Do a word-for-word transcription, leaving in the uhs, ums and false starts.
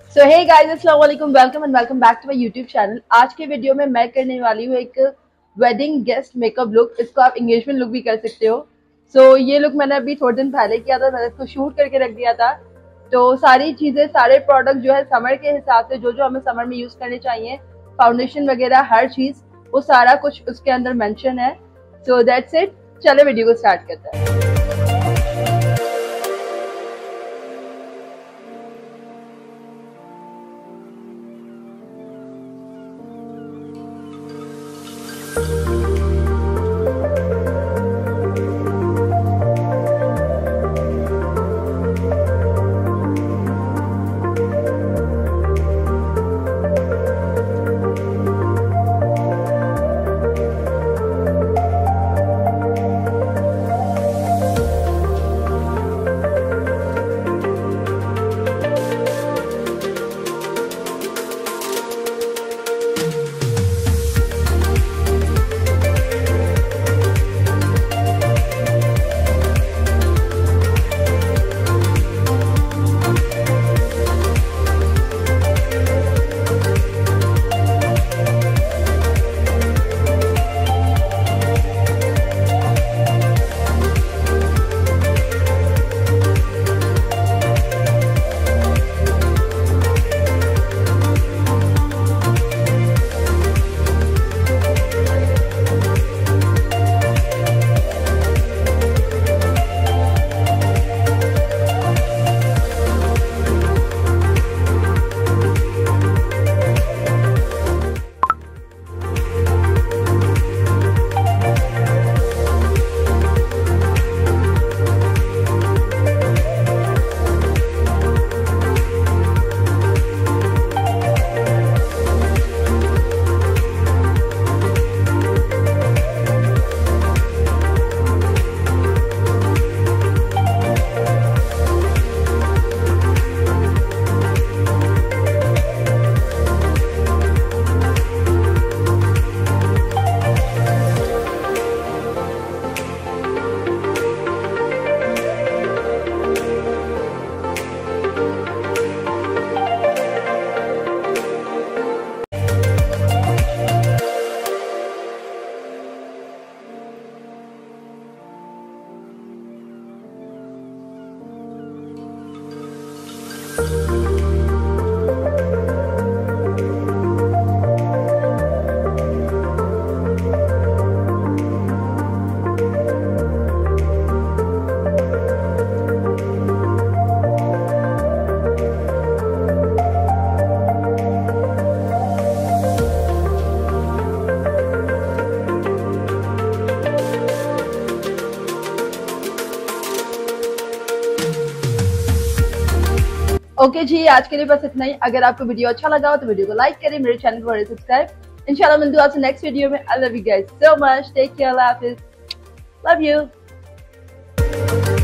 सो हे guys, अस्सलाम वालेकुम, welcome and welcome back to my YouTube channel. आज के वीडियो में मैं करने वाली हूँ एक वेडिंग गेस्ट मेकअप लुक। इसको आप एंगेजमेंट लुक भी कर सकते हो। सो so, ये लुक मैंने अभी थोड़े दिन पहले किया था, मैंने इसको शूट करके रख दिया था। तो सारी चीजें, सारे प्रोडक्ट जो है समर के हिसाब से जो जो हमें समर में यूज करने चाहिए, फाउंडेशन वगैरह हर चीज, वो सारा कुछ उसके अंदर मेंशन है। सो दैट्स इट, चलो वीडियो को स्टार्ट करते हैं। ओके okay जी, आज के लिए बस इतना ही। अगर आपको वीडियो अच्छा लगा हो तो वीडियो को लाइक करें, मेरे चैनल को सब्सक्राइब। इंशाल्लाह मिलते हैं आपसे नेक्स्ट वीडियो में। I love you guys so much, take care, love you.